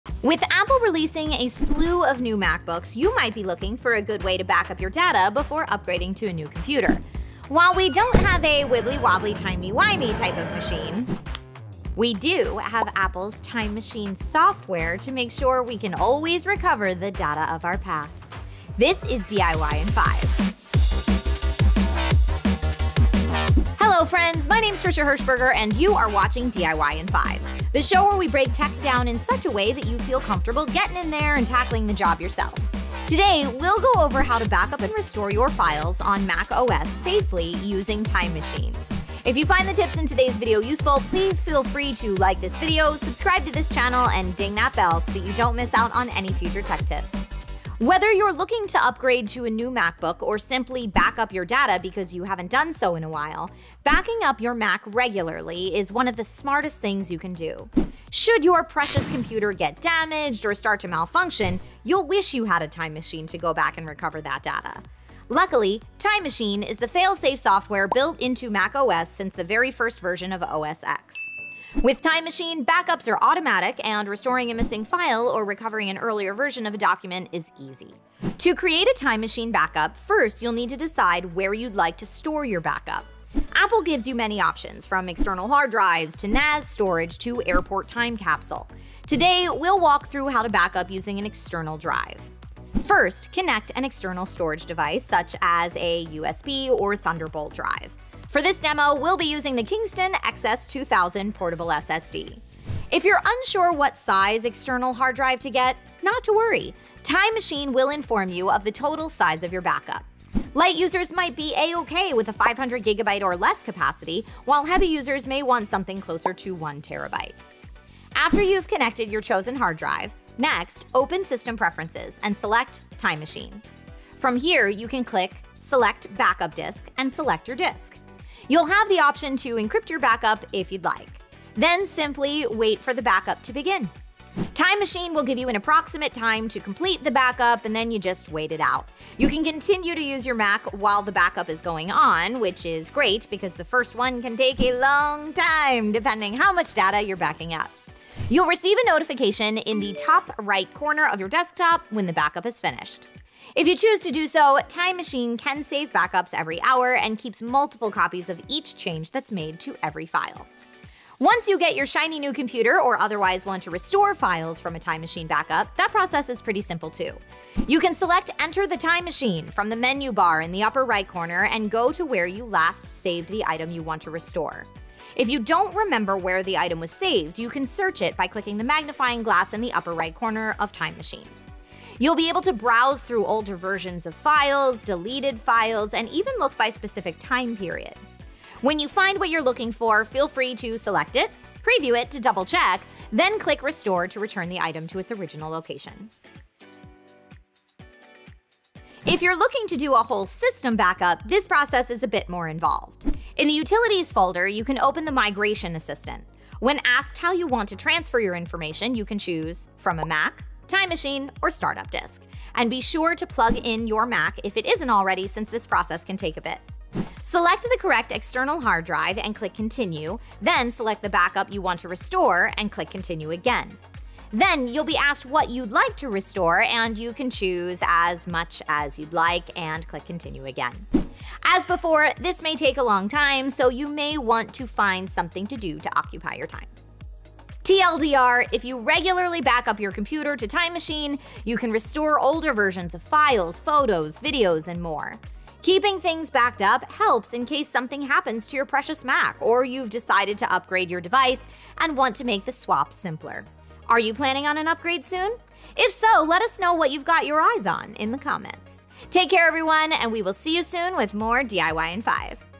With Apple releasing a slew of new MacBooks, you might be looking for a good way to back up your data before upgrading to a new computer. While we don't have a wibbly-wobbly timey-wimey type of machine, we do have Apple's Time Machine software to make sure we can always recover the data of our past. This is DIY in 5. Hello friends, my name's Trisha Hirschberger and you are watching DIY in 5, the show where we break tech down in such a way that you feel comfortable getting in there and tackling the job yourself. Today, we'll go over how to back up and restore your files on macOS safely using Time Machine. If you find the tips in today's video useful, please feel free to like this video, subscribe to this channel, and ding that bell so that you don't miss out on any future tech tips. Whether you're looking to upgrade to a new MacBook or simply back up your data because you haven't done so in a while, backing up your Mac regularly is one of the smartest things you can do. Should your precious computer get damaged or start to malfunction, you'll wish you had a Time Machine to go back and recover that data. Luckily, Time Machine is the fail-safe software built into macOS since the very first version of OS X. With Time Machine, backups are automatic and restoring a missing file or recovering an earlier version of a document is easy. To create a Time Machine backup, first you'll need to decide where you'd like to store your backup. Apple gives you many options, from external hard drives to NAS storage to airport Time Capsule. Today, we'll walk through how to back up using an external drive. First, connect an external storage device such as a USB or Thunderbolt drive. For this demo, we'll be using the Kingston XS2000 Portable SSD. If you're unsure what size external hard drive to get, not to worry. Time Machine will inform you of the total size of your backup. Light users might be a-okay with a 500GB or less capacity, while heavy users may want something closer to 1 TB. After you've connected your chosen hard drive, next, open System Preferences and select Time Machine. From here, you can click Select Backup Disk and select your disk. You'll have the option to encrypt your backup if you'd like. Then simply wait for the backup to begin. Time Machine will give you an approximate time to complete the backup, and then you just wait it out. You can continue to use your Mac while the backup is going on, which is great because the first one can take a long time depending how much data you're backing up. You'll receive a notification in the top right corner of your desktop when the backup is finished. If you choose to do so, Time Machine can save backups every hour and keeps multiple copies of each change that's made to every file. Once you get your shiny new computer or otherwise want to restore files from a Time Machine backup, that process is pretty simple too. You can select Enter the Time Machine from the menu bar in the upper right corner and go to where you last saved the item you want to restore. If you don't remember where the item was saved, you can search it by clicking the magnifying glass in the upper right corner of Time Machine. You'll be able to browse through older versions of files, deleted files, and even look by specific time period. When you find what you're looking for, feel free to select it, preview it to double check, then click Restore to return the item to its original location. If you're looking to do a whole system backup, this process is a bit more involved. In the Utilities folder, you can open the Migration Assistant. When asked how you want to transfer your information, you can choose from a Mac, Time Machine, or Startup Disk. And be sure to plug in your Mac if it isn't already, since this process can take a bit. Select the correct external hard drive and click Continue, then select the backup you want to restore and click Continue again. Then you'll be asked what you'd like to restore, and you can choose as much as you'd like and click Continue again. As before, this may take a long time, so you may want to find something to do to occupy your time. TLDR, if you regularly back up your computer to Time Machine, you can restore older versions of files, photos, videos, and more. Keeping things backed up helps in case something happens to your precious Mac, or you've decided to upgrade your device and want to make the swap simpler. Are you planning on an upgrade soon? If so, let us know what you've got your eyes on in the comments. Take care everyone, and we will see you soon with more DIY in 5.